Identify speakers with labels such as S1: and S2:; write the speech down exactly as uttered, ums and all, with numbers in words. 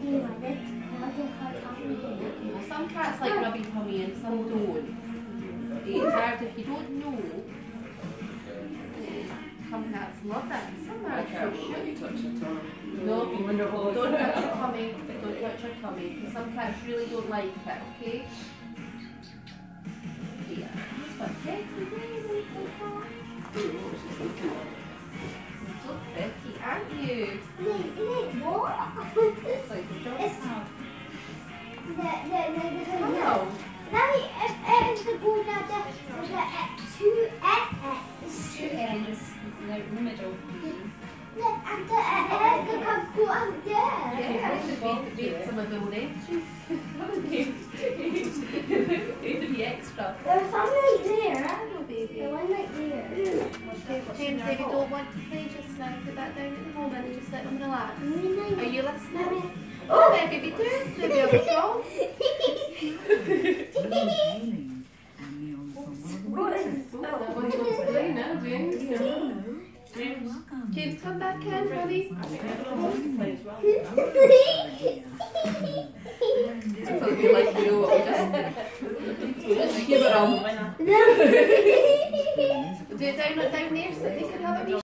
S1: Some cats like rubbing tummy and some don't. It's hard if you don't know. Some cats love that. Some are should. No, don't touch your tummy. Don't touch your tummy. Because some cats really don't like it, okay? Yeah. This one. You're so pretty, aren't you? It's like a dog sound. Hello.
S2: Now it's the ball down there. There's two X's.
S3: Two ends in the middle.
S2: And the egg can go out there.
S1: Yeah, I should beat, beat some of the old entries. Need to be extra.
S2: There's some right there.
S1: Hello, baby.
S2: The one right there.
S1: James, if you don't want to play just now, put that down at the moment and just let them relax. Are you listening? Oh, there could be two. Maybe I'll be strong. James, James, come back in, buddy. So you like to do what we just did. Just give it on. Do it down, down there so they can have a wee